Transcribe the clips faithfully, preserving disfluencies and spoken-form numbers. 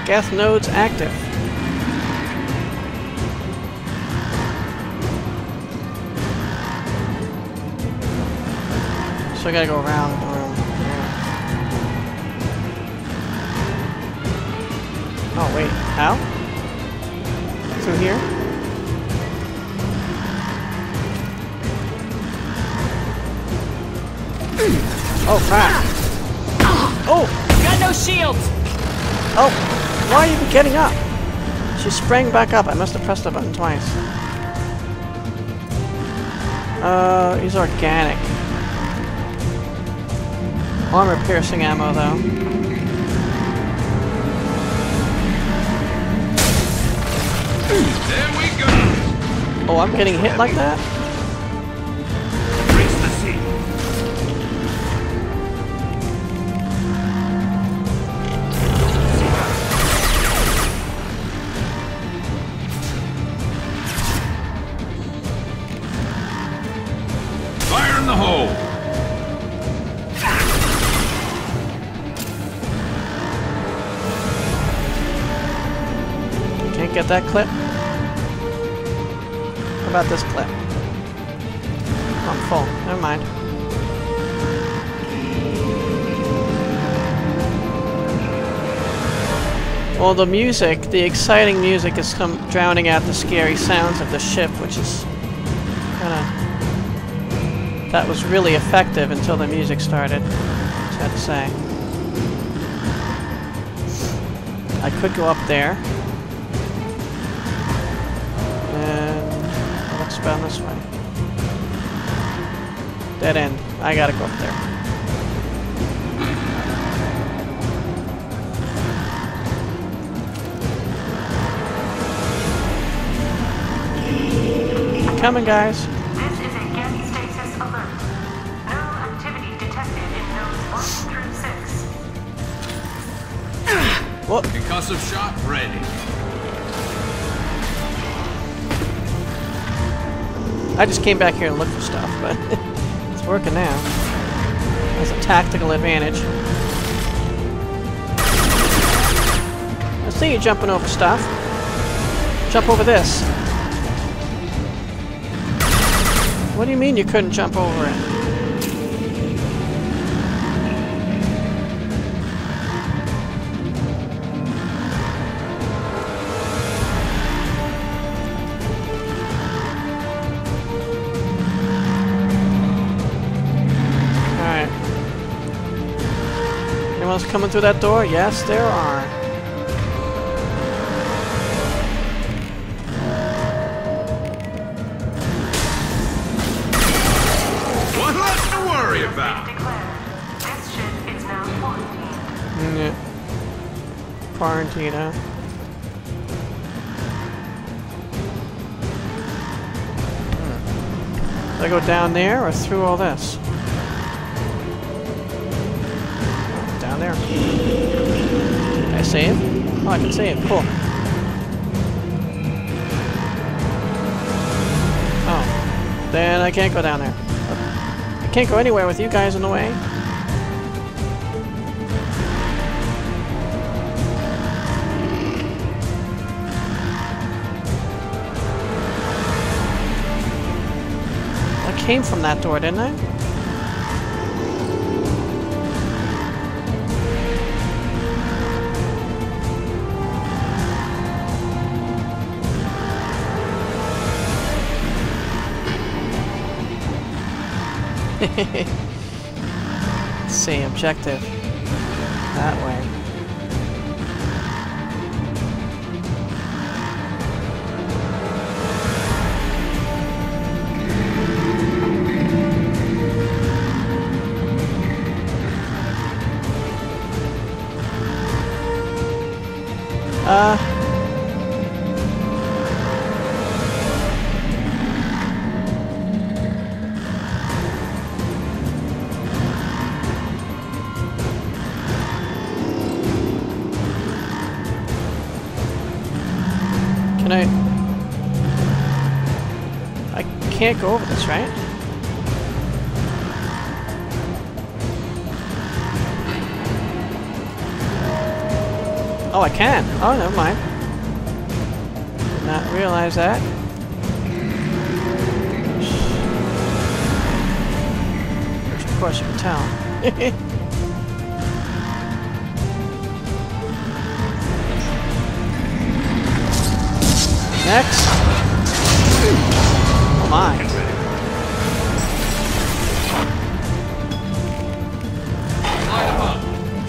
Gas nodes active. So I gotta go around the room. Yeah. Oh wait, how? Through here? Oh crap! Oh! Got no shields! Oh! Why are you even getting up? She sprang back up. I must have pressed the button twice. Uh, he's organic. Armor-piercing ammo, though. There we go! Oh, I'm getting hit like that? Race the sea. Fire in the hole! Can't get that clip? How about this clip? Oh, I'm full. Never mind. Well, the music, the exciting music is come drowning out the scary sounds of the ship, which is kinda... That was really effective until the music started, I have to say. I could go up there. Down this way. Dead end. I gotta go up there. Coming, guys. This is a Get Stasis alert. No activity detected in nodes one through six. Whoop. Concussive shot ready. I just came back here and looked for stuff, but it's working now. That's a tactical advantage. I see you jumping over stuff. Jump over this. What do you mean you couldn't jump over it? Coming through that door? Yes, there are. One less to worry about. This ship is now quarantined. Yeah. Quarantine, huh? Hmm. Did I go down there or through all this? There. Can I save? Oh, I can save. Cool. Oh. Then I can't go down there. I can't go anywhere with you guys in the way. I came from that door, didn't I? Let's see, objective. That way. Uh... Can I... I can't go over this, right? Oh, I can. Oh, never mind. Did not realize that. Which, of course, you can tell. Next. Oh my. Light 'em up.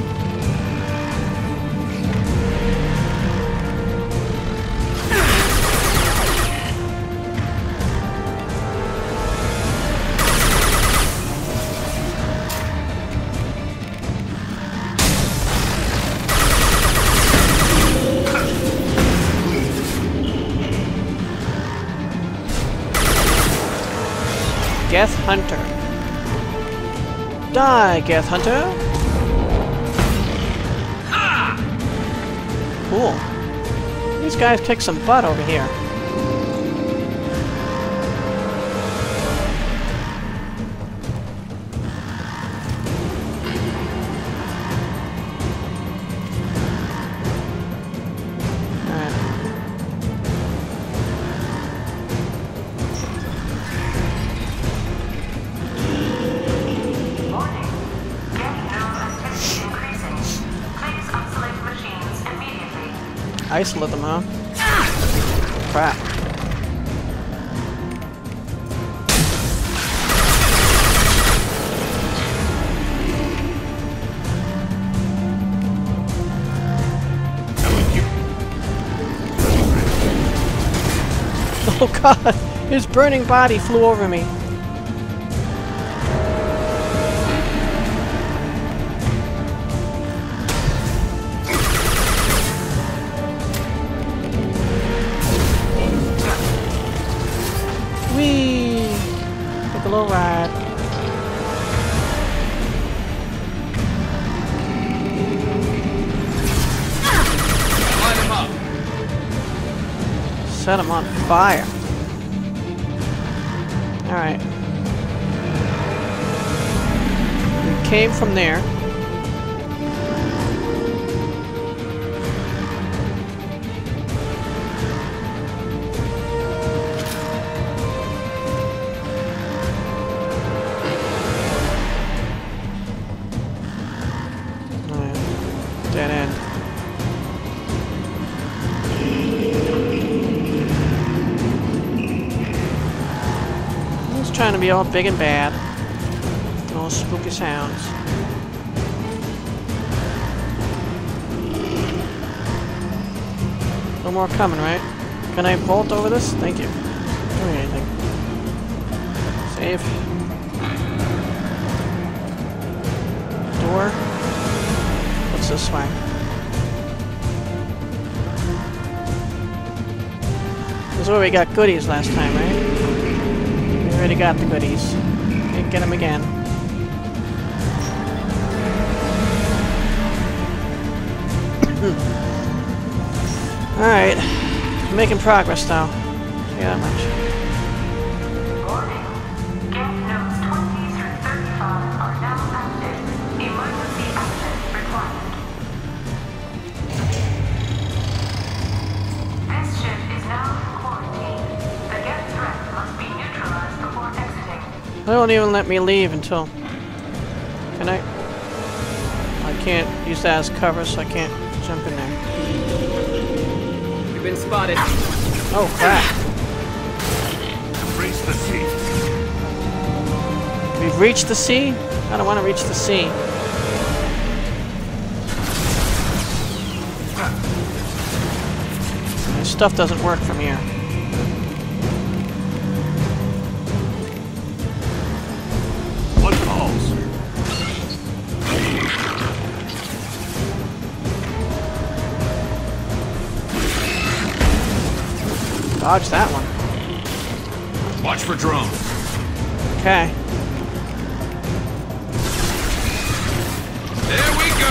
Geth Hunter. Die, Geth Hunter! Cool. These guys kick some butt over here. Isolate them, huh? Crap. Oh god! His burning body flew over me. Whee! Take a little ride. Light 'em up. Set him on fire. Alright. We came from there. Dead end. He's trying to be all big and bad. All spooky sounds. No more coming, right? Can I vault over this? Thank you. Not doing anything. Save. Door. This way. This is where we got goodies last time, right? We already got the goodies. Can't get them again. Alright. Making progress though. Yeah, that much. Warning. Geth nodes twenty through thirty-five are now active. Emergency action required. This ship is now in quarantine. The Geth threat must be neutralized before exiting. They won't even let me leave until... Can I? I can't use that as cover, so I can't jump in there. We've been spotted. Oh, crap. Reach the sea. We've reached the sea? I don't want to reach the sea. My stuff doesn't work from here. What calls? Dodge that one. Watch for drones. Okay. There we go.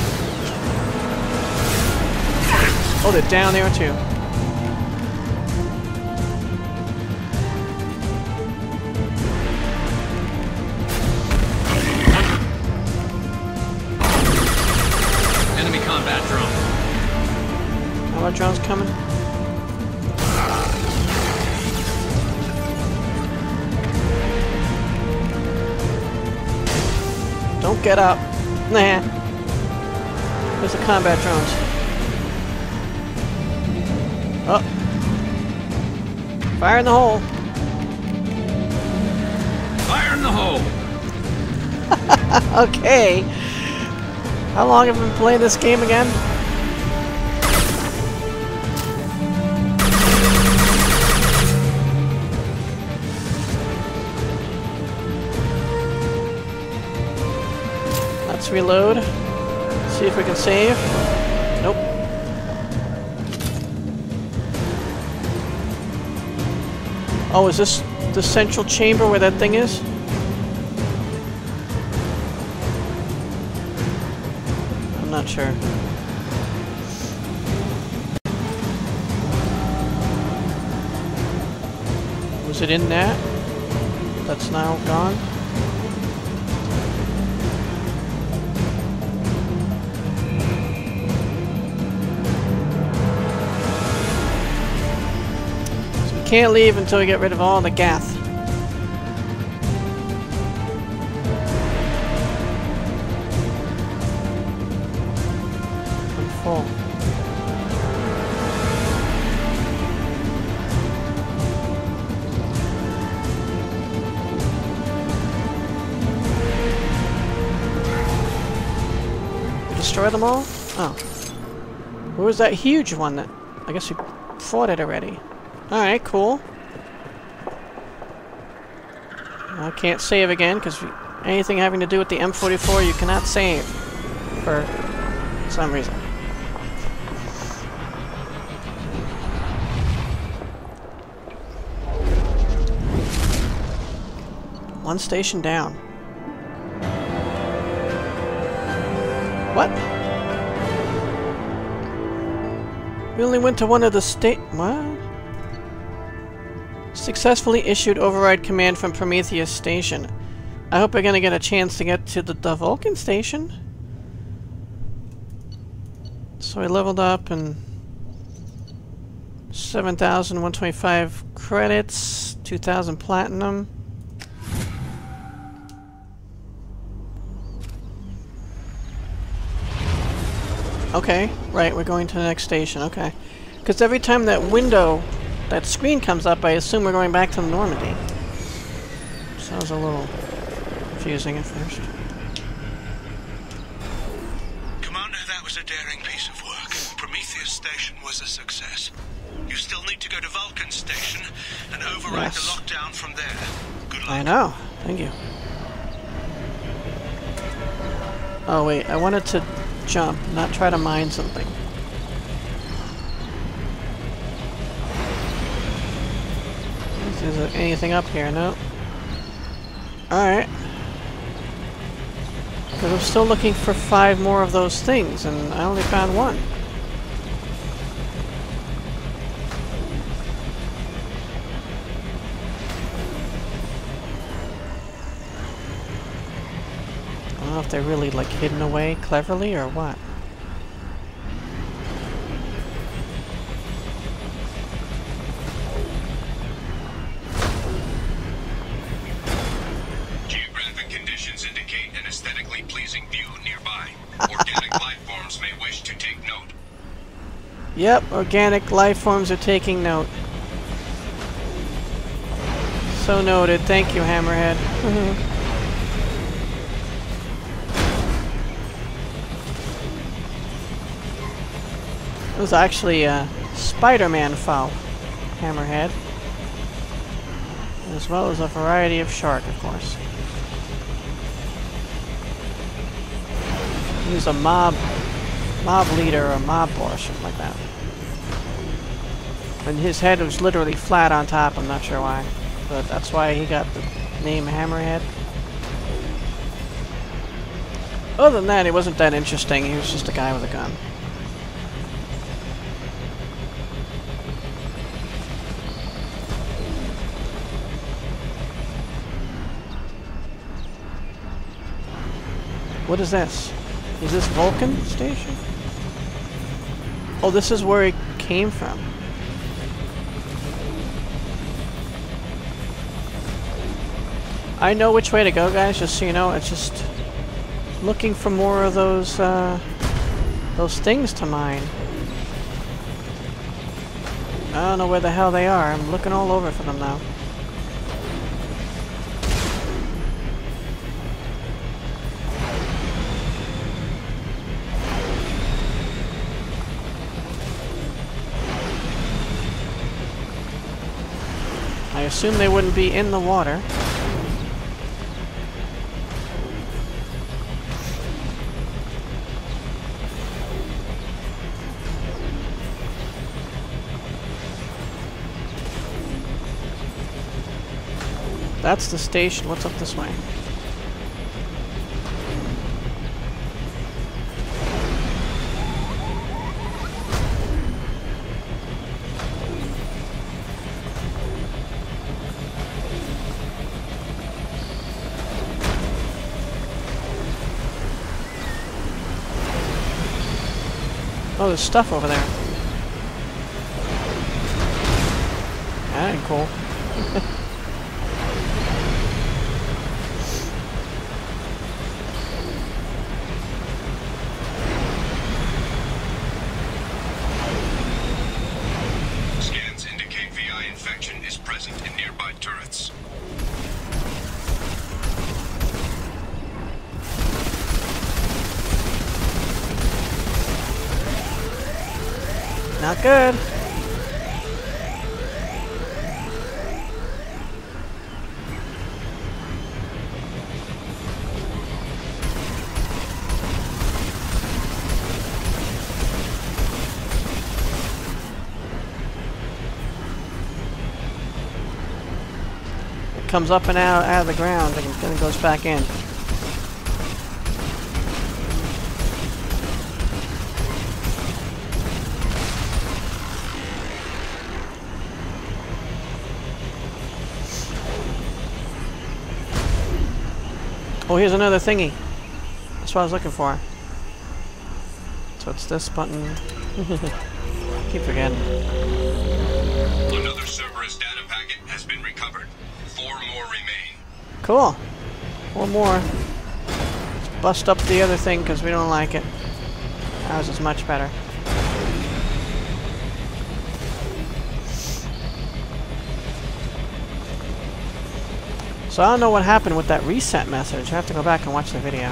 Oh, they're down there too. Enemy combat drone. More drones coming. Don't get up. Nah. There's the combat drones. Oh. Fire in the hole. Fire in the hole! Okay. How long have we been playing this game again? Let's reload. See if we can save. Nope. Oh, is this the central chamber where that thing is? I'm not sure. Was it in that? That's now gone? So we can't leave until we get rid of all the Gath. Full. Destroy them all? Oh. Where was that huge one that... I guess we fought it already. Alright, cool. I can't save again, because anything having to do with the M forty-four you cannot save. For some reason. One station down. What? We only went to one of the state... What? Successfully issued override command from Prometheus Station. I hope we're gonna get a chance to get to the, the Vulcan Station. So I leveled up and... seven thousand one hundred twenty-five credits, two thousand platinum. Okay, right, we're going to the next station, okay. Because every time that window, that screen comes up, I assume we're going back to Normandy. Sounds a little confusing at first. Commander, that was a daring piece of work. Prometheus Station was a success. You still need to go to Vulcan Station and override Yes. the lockdown from there. Good luck. I know, thank you. Oh wait, I wanted to jump, not try to mine something. Is there anything up here? No. Alright. Because I'm still looking for five more of those things, and I only found one. I don't know if they're really, like, hidden away cleverly or what. Geographic conditions indicate an aesthetically pleasing view nearby. Organic life forms may wish to take note. Yep, organic life forms are taking note. So noted. Thank you, Hammerhead. It was actually a Spider-Man foul, Hammerhead. As well as a variety of shark, of course. He was a mob mob leader or a mob boss, or something like that. And his head was literally flat on top, I'm not sure why. But that's why he got the name Hammerhead. Other than that, he wasn't that interesting. He was just a guy with a gun. What is this? Is this Vulcan Station? Oh, this is where he came from. I know which way to go, guys, just so you know. It's just looking for more of those, uh, those things to mine. I don't know where the hell they are. I'm looking all over for them now. I assume they wouldn't be in the water. That's the station. What's up this way? Oh, there's stuff over there. That ain't cool. Scans indicate V I infection is present in nearby turrets. Not good. It comes up and out, out of the ground and then goes back in. Oh, here's another thingy. That's what I was looking for. So it's this button. Keep forgetting. Another Cerberus data packet has been recovered. Four more remain. Cool. One more. Let's bust up the other thing because we don't like it. Ours is much better. So I don't know what happened with that reset message. I have to go back and watch the video.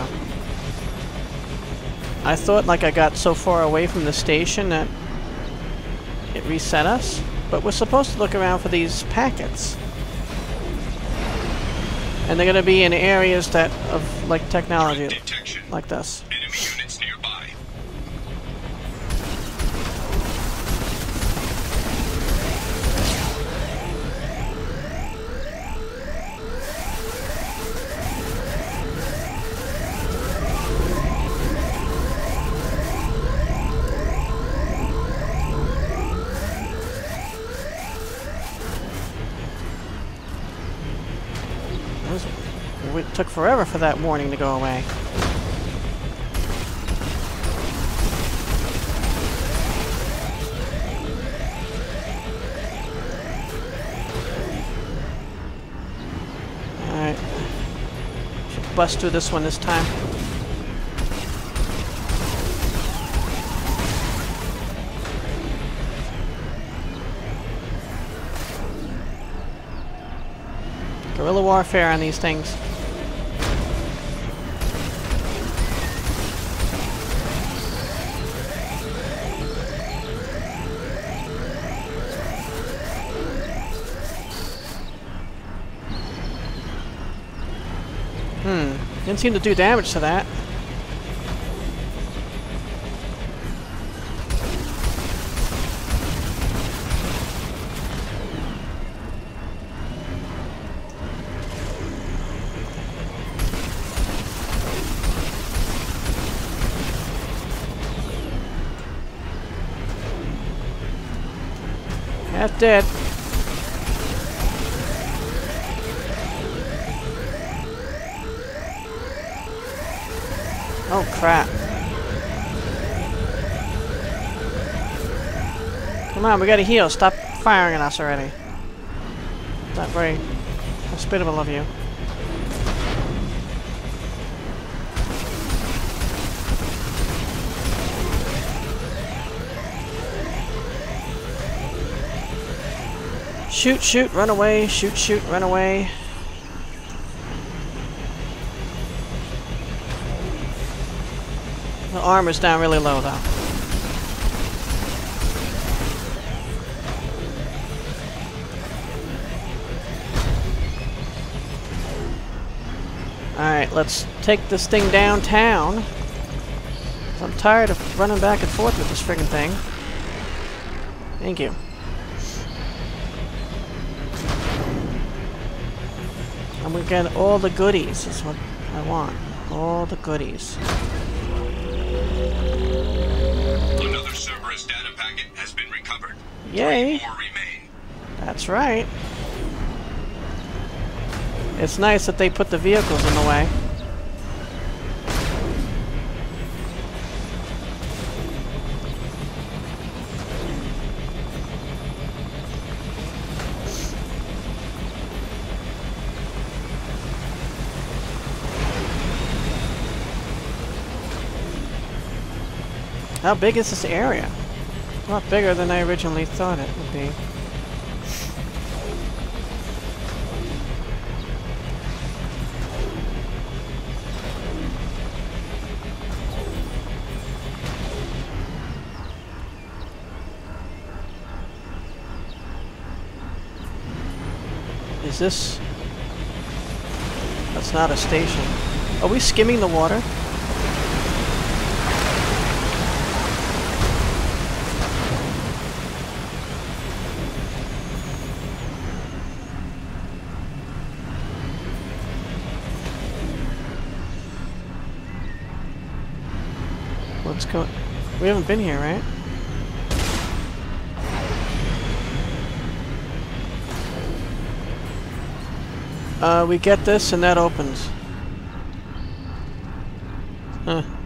I thought like I got so far away from the station that it reset us, but we're supposed to look around for these packets. And they're going to be in areas that of like technology Detection. like this. Enemy units nearby. It took forever for that warning to go away. Alright. Should bust through this one this time. Guerrilla warfare on these things. Hmm. Didn't seem to do damage to that. Half dead. Oh crap. Come on, we gotta heal. Stop firing at us already. Not very hospitable of you. Shoot, shoot, run away. Shoot, shoot, run away. The armor's down really low, though. Alright, let's take this thing downtown. I'm tired of running back and forth with this friggin' thing. Thank you. And we get all the goodies, is what I want. All the goodies. Another Cerberus data packet has been recovered. Yay! Three more remain. That's right. It's nice that they put the vehicles in the way. How big is this area? A lot bigger than I originally thought it would be. Is this... That's not a station. Are we skimming the water? What's going... We haven't been here, right? Uh, we get this and that opens. Huh.